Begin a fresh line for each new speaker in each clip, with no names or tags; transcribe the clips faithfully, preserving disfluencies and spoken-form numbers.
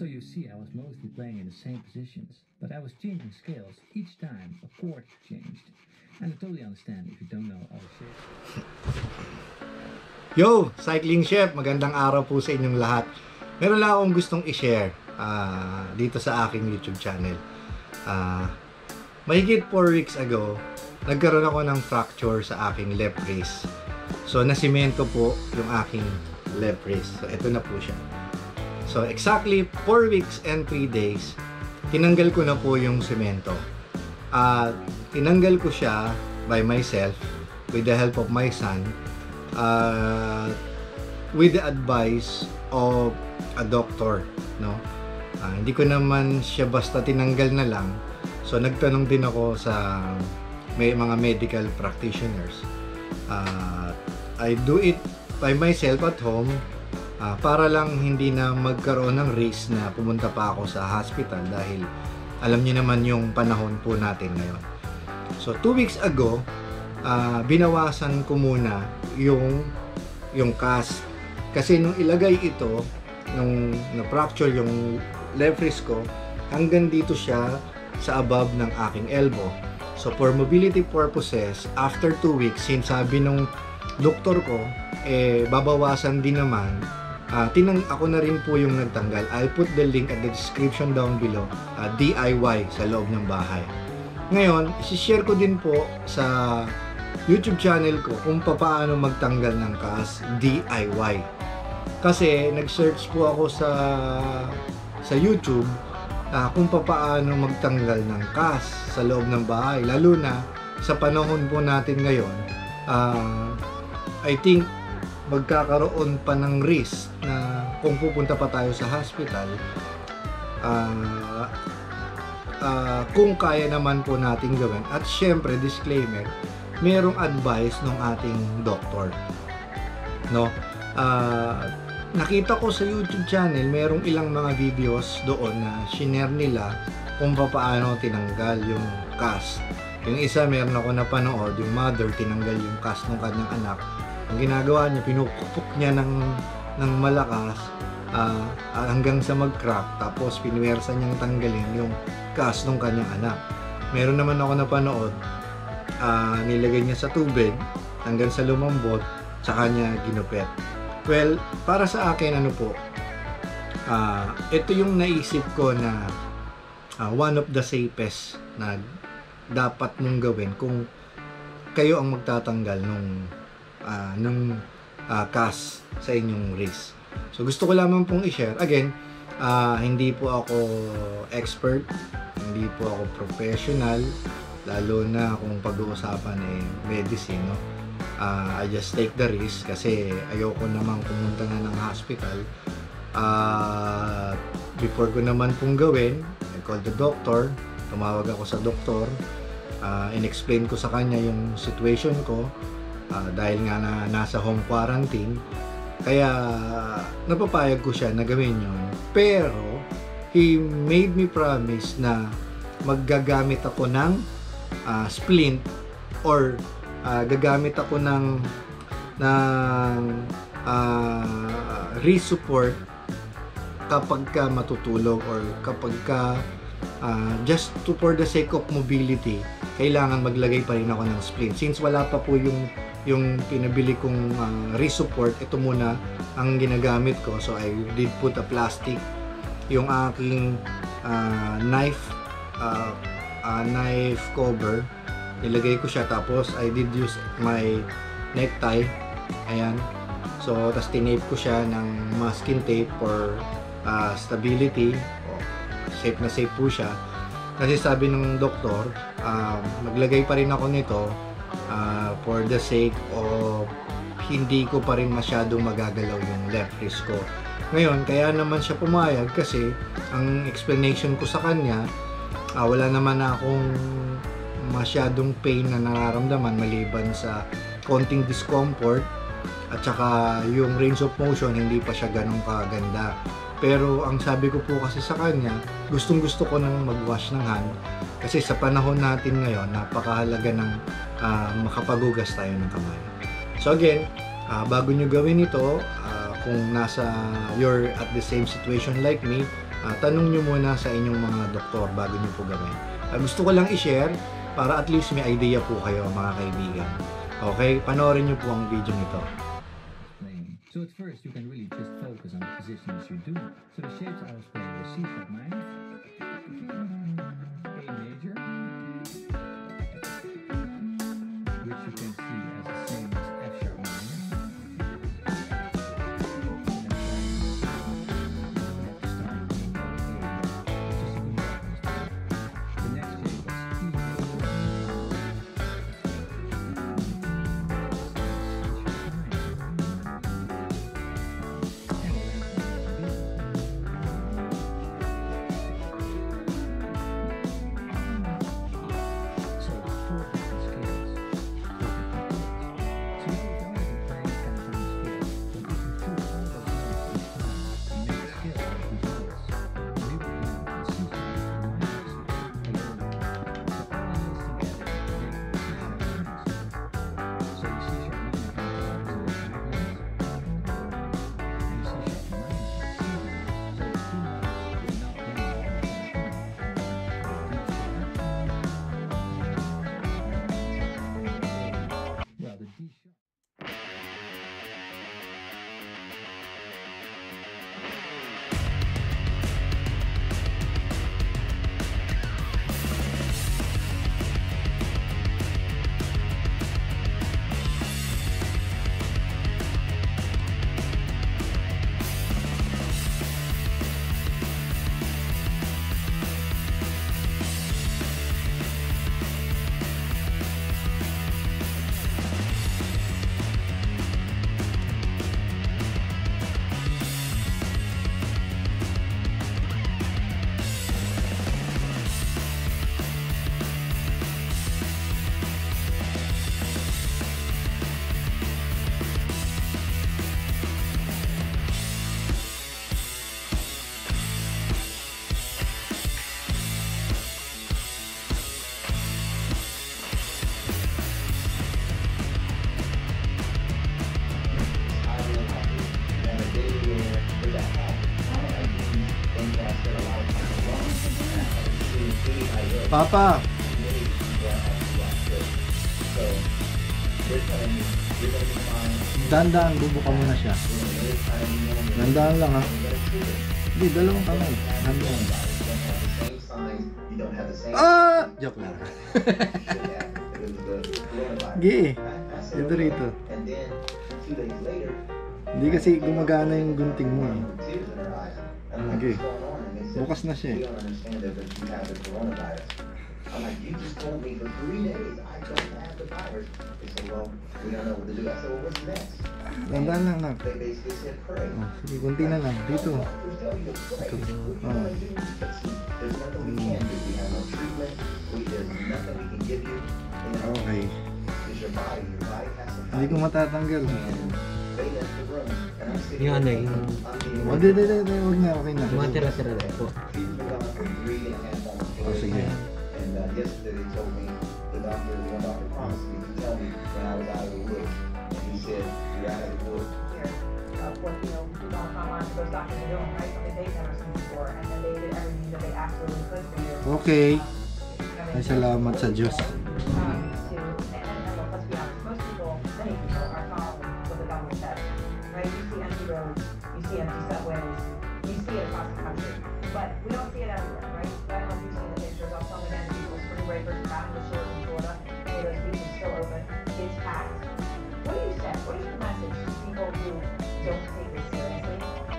So you see, I was mostly playing in the same positions, but I was changing scales each time a chord changed. And I totally understand if you don't know all the shapes.
Yo, Cycling Chef! Magandang araw po sa inyong lahat. Meron lang akong gustong i-share uh, dito sa aking YouTube channel. Uh, mahigit four weeks ago, nagkaroon ako ng fracture sa aking left wrist. So, nasimento po yung aking left wrist. So, ito na po siya. So, exactly four weeks and three days, tinanggal ko na po yung semento. Uh, tinanggal ko siya by myself with the help of my son, uh, with the advice of a doctor, no? Uh, hindi ko naman siya basta tinanggal na lang. So, nagtanong din ako sa may mga medical practitioners. Uh, I do it by myself at home. Uh, para lang hindi na magkaroon ng risk na pumunta pa ako sa hospital dahil alam niyo naman yung panahon po natin ngayon. So, two weeks ago, uh, binawasan ko muna yung, yung cast. Kasi nung ilagay ito, nung na-fracture yung left wrist ko, hanggang dito siya sa above ng aking elbow. So, for mobility purposes, after two weeks, since sabi nung doktor ko, eh, babawasan din naman. Uh, tinang ako na rin po yung nagtanggal. I'll put the link at the description down below. Uh, D I Y sa loob ng bahay. Ngayon, isi-share ko din po sa YouTube channel ko kung paano magtanggal ng cast D I Y. Kasi nag-search po ako sa sa YouTube uh, kung paano magtanggal ng cast sa loob ng bahay. Lalo na sa panahon po natin ngayon, uh, I think magkakaroon pa ng risk na kung pupunta pa tayo sa hospital, uh, uh, kung kaya naman po natin gawin. At syempre, disclaimer, merong advice ng ating doktor, no? Uh, nakita ko sa YouTube channel, merong ilang mga videos doon na shinare nila kung paano tinanggal yung cast. Yung isa, meron ako napanood, yung mother tinanggal yung cast ng kanyang anak. Ang ginagawa niya, pinupukpok niya ng, ng malakas uh, hanggang sa mag-crack, tapos pinuwersa niyang tanggalin yung cast ng kanyang anak. Meron naman ako napanood, uh, nilagay niya sa tubig hanggang sa lumambot, saka niya ginupit. Well, para sa akin, ano po, uh, ito yung naisip ko na uh, one of the safest na dapat mong gawin kung kayo ang magtatanggal nung Uh, ng uh, cast sa inyong wrist. So, gusto ko lamang pong i-share. Again, uh, hindi po ako expert, hindi po ako professional, lalo na kung pag-uusapan eh medicine, no? Uh, I just take the risk kasi ayoko namang pumunta na ng hospital. Uh, before ko naman pong gawin, I called the doctor, tumawag ako sa doktor, uh, in-explain ko sa kanya yung situation ko. Uh, dahil nga na nasa home quarantine, kaya napapayag ko siya na gawin yun. Pero he made me promise na maggagamit ako ng uh, splint or uh, gagamit ako ng ng uh, wrist support kapag ka matutulog or kapag ka uh, just to for the sake of mobility, kailangan maglagay pa rin ako ng splint. Since wala pa po yung yung pinabili kong uh, wrist support, ito muna ang ginagamit ko. So I did put a plastic, yung aking uh, knife uh, uh, knife cover, nilagay ko siya, tapos I did use my necktie, ayan. So tas tinape ko siya ng masking tape for uh, stability. Oh, safe na safe po siya kasi sabi ng doktor, uh, maglagay pa rin ako nito Uh, for the sake of hindi ko pa rin masyadong magagalaw yung left wrist ko. Ngayon, kaya naman siya pumayag kasi ang explanation ko sa kanya, uh, wala naman akong masyadong pain na nararamdaman maliban sa konting discomfort, at saka yung range of motion hindi pa siya ganun kaganda. Pero ang sabi ko po kasi sa kanya, gustong gusto ko nang mag-wash ng hand kasi sa panahon natin ngayon, napakahalaga ng uh, makapagugas tayo ng kamay. So again, uh, bago nyo gawin ito, uh, kung nasa you're at the same situation like me, uh, tanong nyo muna sa inyong mga doktor bago nyo po gawin. Uh, gusto ko lang i-share para at least may idea po kayo mga kaibigan. Okay, panoorin nyo po ang video nito.
So at first, you can really just focus on the positions you're doing. So the shapes I was playing were C sharp minor, A major, which you can see as the same as F sharp minor. The next shape was E major.
Papa! Dandaan, bubuka muna siya. Dandaan lang ha. Hindi, dalawang kamay. Dandaan. Ah! Joke lang. Gi, dito rito. Hindi kasi gumagana yung gunting mo eh. Okay. Bukas na siya eh. I'm like, you just told me for three days I don't have the virus. They said, well, we don't know what to do. I said, well, what's next? Dandaan lang lang. They basically said, pray. Oh, sige, kunti na lang. Dito. Ito. Oh. There's nothing we can do. We have no treatment. There's nothing we can give you. Okay. It's your body. Your body has to fight. Hindi ko matatanggal. They left the room. And I'm sitting
yung ano yung...
Oh, di, di, di, di. Huwag na, okay na.
Mga tira-tira na po.
Oh, sige.
And uh, yesterday they told me, the doctor, one doctor promised me to tell me when I was out of the woods. And he said, you're out of the woods.
Here, of what, you know, we don't come on to those doctors are doing, right? Something they've never seen before. And then they did everything that they absolutely could for you.
Okay.
Um,
Ay, salamat sa Diyos.
Um, to, and, and, and look, let's be honest, most people, many people are following what the government says, right? You see empty roads, you see empty subways, you see it across the country, but we don't see it everywhere, right? I don't know if you've seen the pictures. I'll tell again, people, spring breakers out in the shores of Florida, many of those beaches still open, it's packed. What do you say? What is your message to people who don't take this seriously?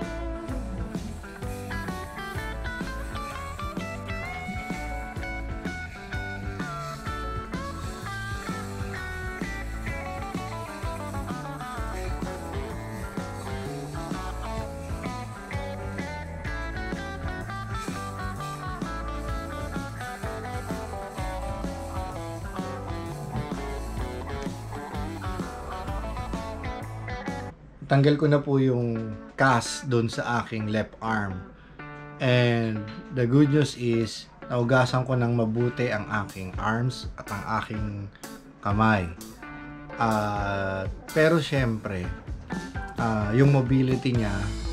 Tanggal ko na po yung cast doon sa aking left arm. And the good news is, naugasan ko ng mabuti ang aking arms at ang aking kamay. Uh, pero syempre, uh, yung mobility niya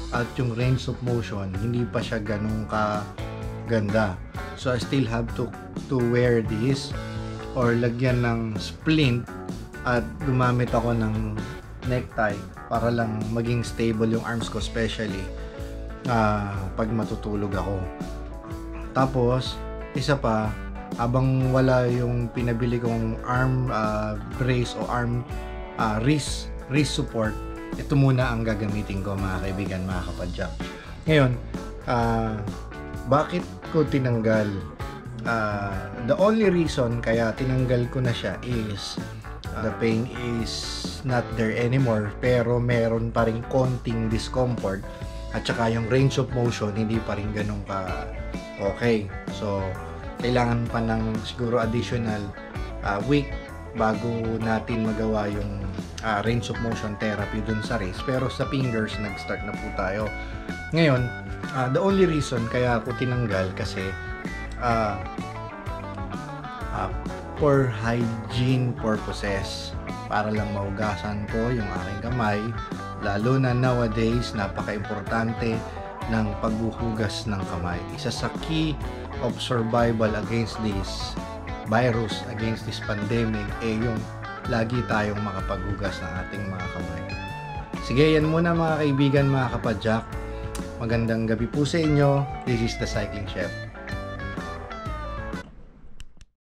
at yung range of motion hindi pa siya ganun ka ganda. So I still have to to wear this or lagyan ng splint at gumamit ako ng necktie para lang maging stable yung arms ko, especially uh, pag matutulog ako. Tapos isa pa, habang wala yung pinabili kong arm uh, brace o arm uh, wrist wrist support, ito muna ang gagamitin ko, mga kaibigan, mga kapadyak. Ngayon, uh, bakit ko tinanggal? Uh, the only reason kaya tinanggal ko na siya is uh, the pain is not there anymore, pero meron pa rin konting discomfort at saka yung range of motion hindi pa rin ganun ka okay. So kailangan pa ng siguro additional uh, week bago natin magawa yung uh, range of motion therapy dun sa wrist. Pero sa fingers, nag-start na po tayo. Ngayon, uh, the only reason kaya ako tinanggal kasi uh, uh, for hygiene purposes, para lang maugasan ko yung aking kamay, lalo na nowadays, napaka-importante ng paghuhugas ng kamay. Isa sa key of survival against this virus, against this pandemic, eh yung lagi tayong makapaghugas ng ating mga kamay. Sige, yan muna mga kaibigan, mga kapadyak. Magandang gabi po sa inyo. This is the Cycling Chef.